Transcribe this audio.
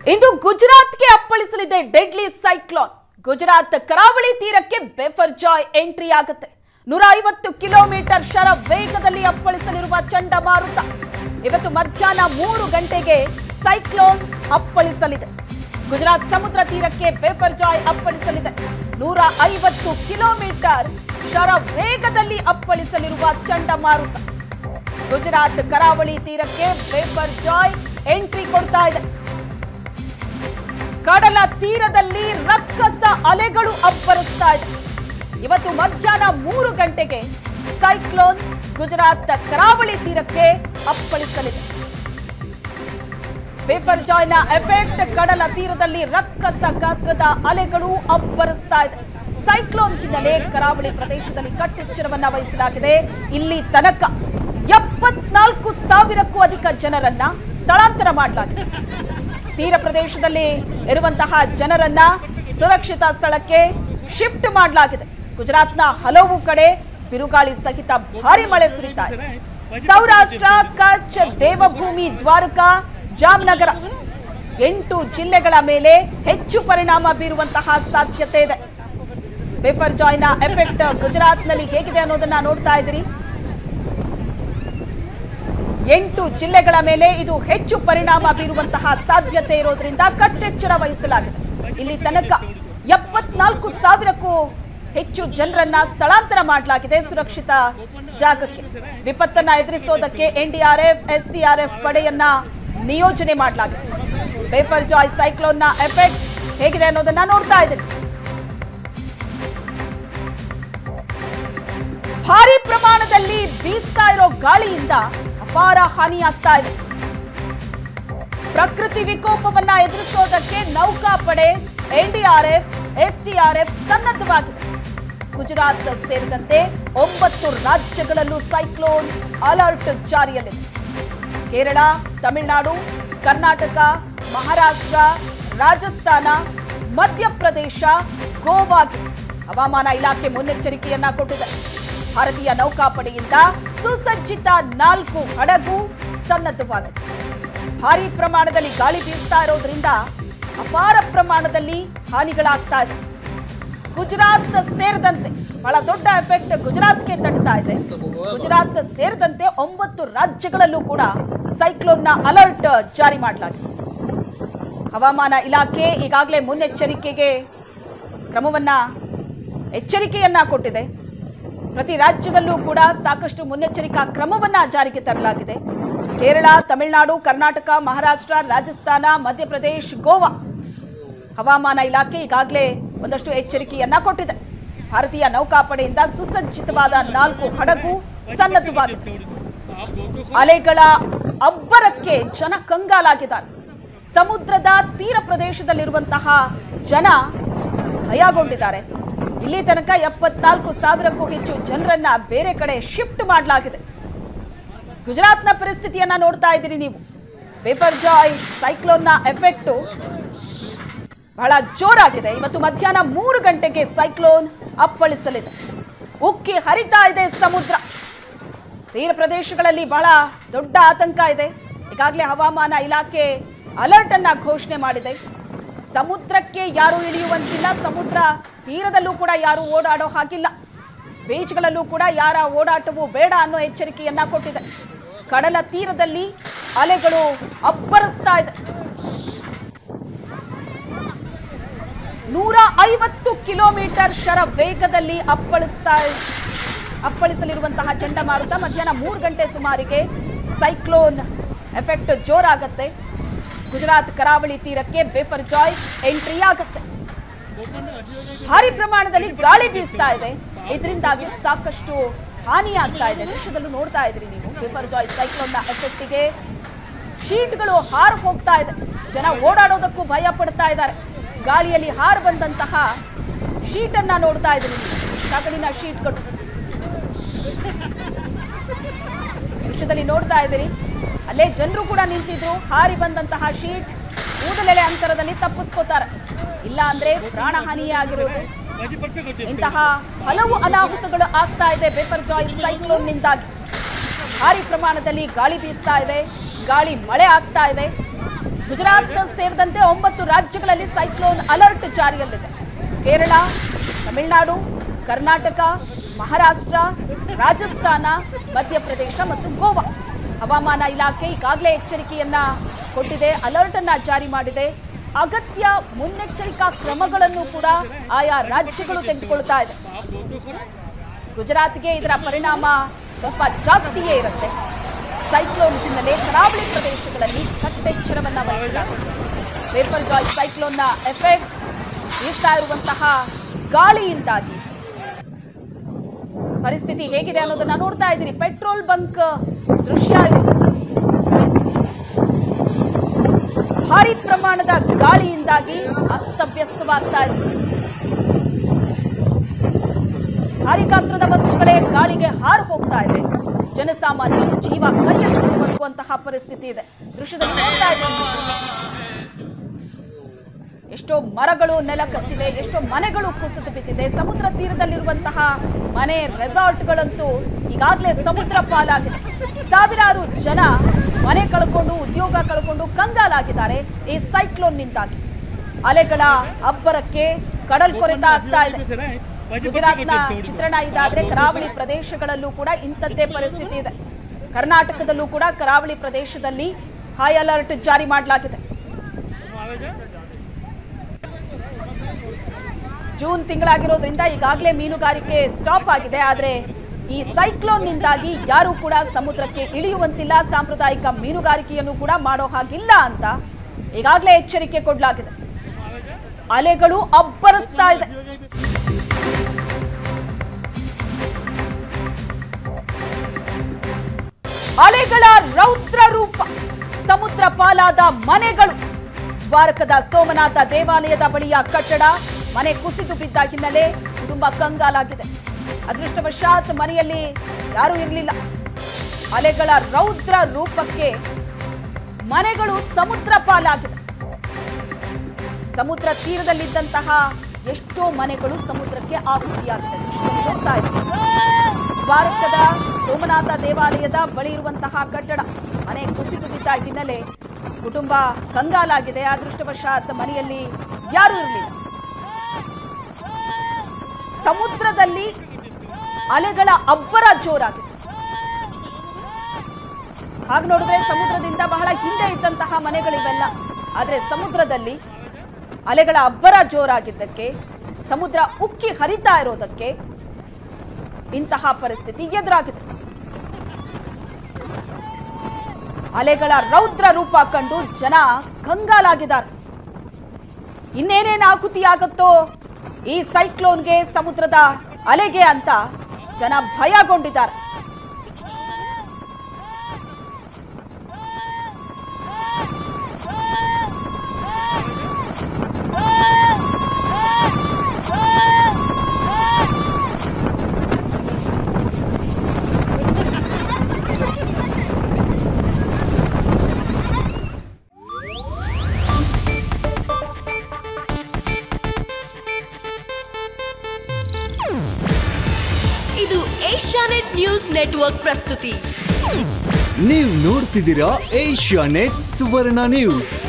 ಇಂದು ಗುಜರಾತ್ಗೆ ಅಪ್ಪಳಿಸಲಿದೆ deadly cyclone. Gujarat ಕರಾವಳಿ ತೀರಕ್ಕೆ ಬೇಫರ್ಜಾಯ್ ಎಂಟ್ರಿ ಆಗುತ್ತೆ. 150 ಕಿಲೋಮೀಟರ್ ಶರ ವೇಗದಲ್ಲಿ ಅಪ್ಪಳಿಸಲಿರುವ ಚಂಡಮಾರುತ ಇವತ್ತು ಮಧ್ಯಾಹ್ನ 3 ಗಂಟೆಗೆ ಸೈಕ್ಲೋನ್ ಅಪ್ಪಳಿಸಲಿದೆ. ಗುಜರಾತ್ ಸಮುದ್ರ ತೀರಕ್ಕೆ ಬೇಫರ್ಜಾಯ್ ಅಪ್ಪಳಿಸಲಿದೆ. 150 ಕಿಲೋಮೀಟರ್ ಶರ ವೇಗದಲ್ಲಿ ಅಪ್ಪಳಿಸಲಿರುವ ಚಂಡಮಾರುತ ಗುಜರಾತ್ ಕರಾವಳಿ ತೀರಕ್ಕೆ ಬೇಫರ್ಜಾಯ್ ಎಂಟ್ರಿ ಕೊಡ್ತಾ ಇದೆ. ಕಡಲ ತೀರದಲ್ಲಿ ರಕ್ಕಸ ಅಲೆಗಳು ಅಬ್ಬರಿಸ್ತಾ ಇದೆ. ಇವತ್ತು ಮಧ್ಯಾಹ್ನ 3 ಗಂಟೆಗೆ ಸೈಕ್ಲೋನ್ ಗುಜರಾತ್ ಕರಾವಳಿ ತೀರಕ್ಕೆ ಅಪ್ಪಳಿಸಲಿದೆ. ಬೇಫರ್ಜಾಯ್ನ ಎಫೆಕ್ಟ್ ಕಡಲ ತೀರದಲ್ಲಿ ರಕ್ಕಸ ಗಾತ್ರದ ಅಲೆಗಳು ಅಬ್ಬರಿಸ್ತಾ ಇದೆ. ಸೈಕ್ಲೋನ್ ಹಿನ್ನೆಲೆ ಕರಾವಳಿ ಪ್ರದೇಶದಲ್ಲಿ ಕಟ್ಟೆಚ್ಚರವನ್ನ ವಹಿಸಲಾಗಿದೆ. ಇಲ್ಲಿ ತನಕ 74,000ಕ್ಕೂ ಅಧಿಕ ಜನರನ್ನ ಸ್ಥಳಾಂತರ ಮಾಡಲಾಗಿದೆ. ತೀರ ಪ್ರದೇಶದಲ್ಲಿ ಇರುವಂತಹ ಜನರನ್ನ ಸುರಕ್ಷಿತ ಸ್ಥಳಕ್ಕೆ ಶಿಫ್ಟ್ ಮಾಡಲಾಗಿದೆ. ಗುಜರಾತ್ನ ಹಲವು ಕಡೆ ಬಿರುಗಾಳಿ ಸಹಿತ ಭಾರಿ ಮಳೆ ಸುರಿತಾ ಇದೆ. ಸೌರಾಷ್ಟ್ರ, ಕಚ್, ದೇವಭೂಮಿ, ದ್ವಾರಕಾ, ಜಾಮ್ನಗರ 8 ಜಿಲ್ಲೆಗಳ ಮೇಲೆ ಹೆಚ್ಚು ಪರಿಣಾಮ ಬೀರುವಂತಹ ಸಾಧ್ಯತೆ ಇದೆ. ಬೇಫರ್ಜಾಯ್ನ ಎಫೆಕ್ಟ್ ಗುಜರಾತ್ನಲ್ಲಿ ಹೇಗಿದೆ ಅನ್ನೋದನ್ನ ನೋಡ್ತಾ ಇದ್ದೀರಿ. 8 ಜಿಲ್ಲೆಗಳ ಮೇಲೆ ಇದು ಹೆಚ್ಚು ಪರಿಣಾಮ ಬೀರುವಂತಹ ಸಾಧ್ಯತೆ ಇರೋದ್ರಿಂದ ಕಟ್ಟೆಚ್ಚರ ವಹಿಸಲಾಗಿದೆ. ಇಲ್ಲಿ ತನಕ 74,000ಕ್ಕೂ ಹೆಚ್ಚು ಜನರನ್ನ ಸ್ಥಳಾಂತರ ಮಾಡಲಾಗಿದೆ ಸುರಕ್ಷಿತ ಜಾಗಕ್ಕೆ. ವಿಪತ್ತನ್ನ ಎದುರಿಸೋದಕ್ಕೆ NDRF, SDRF ಪಡೆಯನ್ನ ನಿಯೋಜನೆ ಮಾಡಲಾಗಿದೆ. ಬೇಫರ್ಜಾಯ್ ಸೈಕ್ಲೋನ್ನ ಎಫೆಕ್ಟ್ ಹೇಗಿದೆ ಅನ್ನೋದನ್ನ ನೋಡ್ತಾ ಇದ್ದೀರಿ. ಭಾರಿ ಪ್ರಮಾಣದಲ್ಲಿ ಬೀಸ್ತಾ ಇರೋ ಗಾಳಿಯಿಂದ ಅಪಾರ ಹಾನಿಯಾಗ್ತಾ ಇದೆ. ಪ್ರಕೃತಿ ವಿಕೋಪವನ್ನ ಎದುರಿಸೋದಕ್ಕೆ ನೌಕಾಪಡೆ, NDRF, SDRF ಸನ್ನದ್ಧವಾಗಿದೆ. ಗುಜರಾತ್ ಸೇರಿದಂತೆ 9 ರಾಜ್ಯಗಳಲ್ಲೂ ಸೈಕ್ಲೋನ್ ಅಲರ್ಟ್ ಜಾರಿಯಲ್ಲಿದೆ. ಕೇರಳ, ತಮಿಳುನಾಡು, ಕರ್ನಾಟಕ, ಮಹಾರಾಷ್ಟ್ರ, ರಾಜಸ್ಥಾನ, ಮಧ್ಯಪ್ರದೇಶ, ಗೋವಾಗೆ ಹವಾಮಾನ ಇಲಾಖೆ ಮುನ್ನೆಚ್ಚರಿಕೆಯನ್ನ ಕೊಟ್ಟಿದೆ. ಭಾರತೀಯ ನೌಕಾಪಡೆಯಿಂದ ಸುಸಜ್ಜಿತ 4 ಹಡಗು ಸನ್ನದ್ಧವಾಗಿದೆ. ಭಾರಿ ಪ್ರಮಾಣದಲ್ಲಿ ಗಾಳಿ ಬೀಸ್ತಾ ಇರೋದ್ರಿಂದ ಅಪಾರ ಪ್ರಮಾಣದಲ್ಲಿ ಹಾನಿಗಳಾಗ್ತಾ ಇದೆ. ಗುಜರಾತ್ ಸೇರಿದಂತೆ ಬಹಳ ದೊಡ್ಡ ಎಫೆಕ್ಟ್ ಗುಜರಾತ್ಗೆ ತಟ್ತಾ ಇದೆ. ಗುಜರಾತ್ ಸೇರಿದಂತೆ 9 ರಾಜ್ಯಗಳಲ್ಲೂ ಕೂಡ ಸೈಕ್ಲೋನ್ನ ಅಲರ್ಟ್ ಜಾರಿ ಮಾಡಲಾಗಿದೆ. ಹವಾಮಾನ ಇಲಾಖೆ ಈಗಾಗಲೇ ಮುನ್ನೆಚ್ಚರಿಕೆಗೆ ಎಚ್ಚರಿಕೆಯನ್ನ ಕೊಟ್ಟಿದೆ. ಪ್ರತಿ ರಾಜ್ಯದಲ್ಲೂ ಕೂಡ ಸಾಕಷ್ಟು ಮುನ್ನೆಚ್ಚರಿಕಾ ಕ್ರಮವನ್ನ ಜಾರಿಗೆ ತರಲಾಗಿದೆ. ಕೇರಳ, ತಮಿಳುನಾಡು, ಕರ್ನಾಟಕ, ಮಹಾರಾಷ್ಟ್ರ, ರಾಜಸ್ಥಾನ, ಮಧ್ಯಪ್ರದೇಶ, ಗೋವಾ ಹವಾಮಾನ ಇಲಾಖೆ ಈಗಾಗಲೇ ಒಂದಷ್ಟು ಎಚ್ಚರಿಕೆಯನ್ನ ಕೊಟ್ಟಿದೆ. ಭಾರತೀಯ ನೌಕಾಪಡೆಯಿಂದ ಸುಸಜ್ಜಿತವಾದ 4 ಹಡಗು ಸನ್ನದ್ಧವಾಗಿದೆ. ಅಲೆಗಳ ಅಬ್ಬರಕ್ಕೆ ಜನ ಕಂಗಾಲಾಗಿದ್ದಾರೆ. ಸಮುದ್ರದ ತೀರ ಪ್ರದೇಶದಲ್ಲಿರುವಂತಹ ಜನ ಭಯಗೊಂಡಿದ್ದಾರೆ. ಇಲ್ಲಿ ತನಕ 74,000ಕ್ಕೂ ಹೆಚ್ಚು ಜನರನ್ನ ಬೇರೆ ಕಡೆ ಶಿಫ್ಟ್ ಮಾಡಲಾಗಿದೆ. ಗುಜರಾತ್ನ ಪರಿಸ್ಥಿತಿಯನ್ನ ನೋಡ್ತಾ ಇದ್ದೀರಿ ನೀವು. ಬೇಫರ್ಜಾಯ್ ಸೈಕ್ಲೋನ್ನ ಎಫೆಕ್ಟ್ ಬಹಳ ಜೋರಾಗಿದೆ. ಇವತ್ತು ಮಧ್ಯಾಹ್ನ 3 ಗಂಟೆಗೆ ಸೈಕ್ಲೋನ್ ಅಪ್ಪಳಿಸಲಿದೆ. ಉಕ್ಕಿ ಹರಿತಾ ಇದೆ ಸಮುದ್ರ. ತೀರ ಪ್ರದೇಶಗಳಲ್ಲಿ ಬಹಳ ದೊಡ್ಡ ಆತಂಕ ಇದೆ. ಈಗಾಗಲೇ ಹವಾಮಾನ ಇಲಾಖೆ ಅಲರ್ಟ್ ಅನ್ನ ಘೋಷಣೆ ಮಾಡಿದೆ. ಸಮುದ್ರಕ್ಕೆ ಯಾರು ಇಳಿಯುವಂತಿಲ್ಲ. ಸಮುದ್ರ ತೀರದಲ್ಲೂ ಕೂಡ ಯಾರು ಓಡಾಡೋ ಹಾಗಿಲ್ಲ. ಬೀಚ್ಗಳಲ್ಲೂ ಕೂಡ ಯಾರ ಓಡಾಟವೂ ಬೇಡ ಅನ್ನೋ ಎಚ್ಚರಿಕೆಯನ್ನ ಕೊಟ್ಟಿದೆ. ಕಡಲ ತೀರದಲ್ಲಿ ಅಲೆಗಳು ಅಬ್ಬರಿಸ್ತಾ ಇದೆ. 150 ಕಿಲೋಮೀಟರ್ ಶರ ವೇಗದಲ್ಲಿ ಅಪ್ಪಳಿಸಲಿರುವಂತಹ ಚಂಡಮಾರುತ ಮಧ್ಯಾಹ್ನ 3 ಗಂಟೆ ಸುಮಾರಿಗೆ ಸೈಕ್ಲೋನ್ ಎಫೆಕ್ಟ್ ಜೋರಾಗತ್ತೆ. ಗುಜರಾತ್ ಕರಾವಳಿ ತೀರಕ್ಕೆ ಬೇಫರ್ಜಾಯ್ ಎಂಟ್ರಿ ಆಗುತ್ತೆ. ಭಾರಿ ಪ್ರಮಾಣದಲ್ಲಿ ಗಾಳಿ ಬೀಸ್ತಾ ಇದೆ. ಇದರಿಂದಾಗಿ ಸಾಕಷ್ಟು ಹಾನಿಯಾಗ್ತಾ ಇದೆ. ದೃಶ್ಯದಲ್ಲೂ ನೋಡ್ತಾ ಇದ್ರಿ ನೀವು. ಬೇಫರ್ಜಾಯ್ ಸೈಕ್ಲೋನ್ನ ಎಫೆಕ್ಟಿಗೆ ಶೀಟ್ಗಳು ಹಾರು ಹೋಗ್ತಾ ಇದೆ. ಜನ ಓಡಾಡೋದಕ್ಕೂ ಭಯ ಪಡ್ತಾ ಇದ್ದಾರೆ. ಗಾಳಿಯಲ್ಲಿ ಹಾರು ಬಂದಂತಹ ಶೀಟ್ ಅನ್ನ ನೋಡ್ತಾ ಇದ್ರಿ ನೀವು. ತಗಡಿನ ಶೀಟ್ಗಳು ದೃಶ್ಯದಲ್ಲಿ ನೋಡ್ತಾ ಇದ್ದೀರಿ. ಅಲ್ಲೇ ಜನರು ಕೂಡ ನಿಂತಿದ್ರು. ಹಾರಿ ಬಂದಂತಹ ಶೀಟ್ ಕೂದಲೆಳೆ ಅಂತರದಲ್ಲಿ ತಪ್ಪಿಸ್ಕೋತಾರೆ. ಇಲ್ಲ ಅಂದ್ರೆ ಪ್ರಾಣ ಹಾನಿಯೇ ಆಗಿರೋದು. ಇಂತಹ ಹಲವು ಅನಾಹುತಗಳು ಆಗ್ತಾ ಇದೆ ಬೇಫರ್ಜಾಯ್ ಸೈಕ್ಲೋನ್ ನಿಂದಾಗಿ. ಭಾರಿ ಪ್ರಮಾಣದಲ್ಲಿ ಗಾಳಿ ಬೀಸ್ತಾ ಇದೆ, ಗಾಳಿ ಮಳೆ ಆಗ್ತಾ ಇದೆ. ಗುಜರಾತ್ ಸೇರಿದಂತೆ ರಾಜ್ಯಗಳಲ್ಲಿ ಸೈಕ್ಲೋನ್ ಅಲರ್ಟ್ ಜಾರಿಯಲ್ಲಿದೆ. ಕೇರಳ, ತಮಿಳುನಾಡು, ಕರ್ನಾಟಕ, ಮಹಾರಾಷ್ಟ್ರ, ರಾಜಸ್ಥಾನ, ಮಧ್ಯಪ್ರದೇಶ ಮತ್ತು ಗೋವಾ. ಹವಾಮಾನ ಇಲಾಖೆ ಈಗಾಗಲೇ ಎಚ್ಚರಿಕೆಯನ್ನ ಕೊಟ್ಟಿದೆ, ಅಲರ್ಟ್ ಅನ್ನ ಜಾರಿ ಮಾಡಿದೆ. ಅಗತ್ಯ ಮುನ್ನೆಚ್ಚರಿಕಾ ಕ್ರಮಗಳನ್ನು ಕೂಡ ಆಯಾ ರಾಜ್ಯಗಳು ತೆಗೆದುಕೊಳ್ತಾ ಇದೆ. ಗುಜರಾತ್ಗೆ ಇದರ ಪರಿಣಾಮ ಸ್ವಲ್ಪ ಜಾಸ್ತಿಯೇ ಇರುತ್ತೆ. ಸೈಕ್ಲೋನ್ ಹಿನ್ನೆಲೆ ಕರಾವಳಿ ಪ್ರದೇಶಗಳಲ್ಲಿ ಕಟ್ಟೆಚ್ಚರವನ್ನ ವಹಿಸಲಾಗಿದೆ. ಬೇಫರ್ ಜಾಯ್ ಸೈಕ್ಲೋನ್ನ ಎಫೆಕ್ಟ್ ಬೀಸ್ತಾ ಇರುವಂತಹ ಗಾಳಿಯಿಂದಾಗಿ ಪರಿಸ್ಥಿತಿ ಹೇಗಿದೆ ಅನ್ನೋದನ್ನ ನೋಡ್ತಾ ಇದ್ದೀರಿ. ಪೆಟ್ರೋಲ್ ಬಂಕ್ ದೃಶ್ಯ ಇದು. ಭಾರಿ ಪ್ರಮಾಣದ ಗಾಳಿಯಿಂದಾಗಿ ಅಸ್ತವ್ಯಸ್ತವಾಗ್ತಾ ಇದೆ. ಭಾರಿ ಗಾತ್ರದ ವಸ್ತುಗಳೇ ಗಾಳಿಗೆ ಹಾರು ಹೋಗ್ತಾ ಇದೆ. ಜನಸಾಮಾನ್ಯರು ಜೀವ ಕೈಯಲ್ಲಿ ಬದುಕುವಂತಹ ಪರಿಸ್ಥಿತಿ ಇದೆ. ದೃಶ್ಯದಲ್ಲಿ ನೋಡ್ತಾ ಇದ್ದೀವಿ. ಎಷ್ಟೋ ಮರಗಳು ನೆಲ ಕಚ್ಚಿದೆ, ಎಷ್ಟೋ ಮನೆಗಳು ಕುಸಿದು ಬಿದ್ದಿದೆ. ಸಮುದ್ರ ತೀರದಲ್ಲಿರುವಂತಹ ಮನೆ ರೆಸಾರ್ಟ್ಗಳಂತೂ ಈಗಾಗಲೇ ಸಮುದ್ರ ಪಾಲಾಗಿದೆ. ಸಾವಿರಾರು ಜನ ಮನೆ ಕಳ್ಕೊಂಡು, ಉದ್ಯೋಗ ಕಳ್ಕೊಂಡು ಕಂಗಾಲಾಗಿದ್ದಾರೆ ಈ ಸೈಕ್ಲೋನ್ನಿಂದಾಗಿ. ಅಲೆಗಳ ಅಬ್ಬರಕ್ಕೆ ಕಡಲ್ ಕೊರೆತ ಆಗ್ತಾ ಇದೆ. ಗುಜರಾತ್ನ ಚಿತ್ರಣ ಇದಾದ್ರೆ ಕರಾವಳಿ ಪ್ರದೇಶಗಳಲ್ಲೂ ಕೂಡ ಇಂಥದ್ದೇ ಪರಿಸ್ಥಿತಿ ಇದೆ. ಕರ್ನಾಟಕದಲ್ಲೂ ಕೂಡ ಕರಾವಳಿ ಪ್ರದೇಶದಲ್ಲಿ ಹೈ ಅಲರ್ಟ್ ಜಾರಿ ಮಾಡಲಾಗಿದೆ. ಜೂನ್ ತಿಂಗಳಾಗಿರೋದ್ರಿಂದ ಈಗಾಗಲೇ ಮೀನುಗಾರಿಕೆ ಸ್ಟಾಪ್ ಆಗಿದೆ. ಆದರೆ ಈ ಸೈಕ್ಲೋನ್ನಿಂದಾಗಿ ಯಾರೂ ಕೂಡ ಸಮುದ್ರಕ್ಕೆ ಇಳಿಯುವಂತಿಲ್ಲ, ಸಾಂಪ್ರದಾಯಿಕ ಮೀನುಗಾರಿಕೆಯನ್ನು ಕೂಡ ಮಾಡೋ ಹಾಗಿಲ್ಲ ಅಂತ ಈಗಾಗಲೇ ಎಚ್ಚರಿಕೆ ಕೊಡಲಾಗಿದೆ. ಅಲೆಗಳು ಅಬ್ಬರಿಸ್ತಾ ಇದೆ. ಅಲೆಗಳ ರೌದ್ರ ರೂಪ, ಸಮುದ್ರ ಪಾಲಾದ ಮನೆಗಳು. ದ್ವಾರಕದ ಸೋಮನಾಥ ದೇವಾಲಯದ ಬಳಿಯ ಕಟ್ಟಡ ಮನೆ ಕುಸಿದು ಬಿದ್ದ ಹಿನ್ನೆಲೆ ಕುಟುಂಬ ಕಂಗಾಲಾಗಿದೆ. ಅದೃಷ್ಟವಶಾತ್ ಮನೆಯಲ್ಲಿ ಯಾರೂ ಇರಲಿಲ್ಲ. ಅಲೆಗಳ ರೌದ್ರ ರೂಪಕ್ಕೆ ಮನೆಗಳು ಸಮುದ್ರ ಪಾಲಾಗಿದೆ. ಸಮುದ್ರ ತೀರದಲ್ಲಿದ್ದಂತಹ ಎಷ್ಟೋ ಮನೆಗಳು ಸಮುದ್ರಕ್ಕೆ ಆಹುತಿಯಾಗಿದೆ. ದೃಶ್ಯದಲ್ಲಿ ನೋಡ್ತಾ ಇದ್ದೀವಿ. ದ್ವಾರಕದ ಸೋಮನಾಥ ದೇವಾಲಯದ ಬಳಿ ಇರುವಂತಹ ಕಟ್ಟಡ ಮನೆ ಕುಸಿದು ಬಿದ್ದ ಹಿನ್ನೆಲೆ ಕುಟುಂಬ ಕಂಗಾಲಾಗಿದೆ. ಅದೃಷ್ಟವಶಾತ್ ಮನೆಯಲ್ಲಿ ಯಾರೂ ಇರಲಿಲ್ಲ. ಸಮುದ್ರದಲ್ಲಿ ಅಲೆಗಳ ಅಬ್ಬರ ಜೋರಾಗಿದೆ. ಹಾಗೆ ನೋಡಿದ್ರೆ ಸಮುದ್ರದಿಂದ ಬಹಳ ಹಿಂದೆ ಇದ್ದಂತಹ ಮನೆಗಳಿವೆಲ್ಲ. ಆದರೆ ಸಮುದ್ರದಲ್ಲಿ ಅಲೆಗಳ ಅಬ್ಬರ ಜೋರಾಗಿದ್ದಕ್ಕೆ, ಸಮುದ್ರ ಉಕ್ಕಿ ಹರಿತಾ ಇರೋದಕ್ಕೆ ಇಂತಹ ಪರಿಸ್ಥಿತಿ ಎದುರಾಗಿದೆ. ಅಲೆಗಳ ರೌದ್ರ ರೂಪ ಕಂಡು ಜನ ಕಂಗಾಲಾಗಿದ್ದಾರೆ. ಇನ್ನೇನೇನು ಆಹುತಿಯಾಗುತ್ತೋ ಈ ಸೈಕ್ಲೋನ್ಗೆ, ಸಮುದ್ರದ ಅಲೆಗೆ ಅಂತ ಜನ ಭಯಗೊಂಡಿದ್ದಾರೆ. ಇದು ಏಷ್ಯಾನೆಟ್ ನ್ಯೂಸ್ ನೆಟ್ವರ್ಕ್ ಪ್ರಸ್ತುತಿ. ನೀವು ನೋಡ್ತಿದ್ದೀರಾ ಏಷ್ಯಾನೆಟ್ ಸುವರ್ಣ ನ್ಯೂಸ್.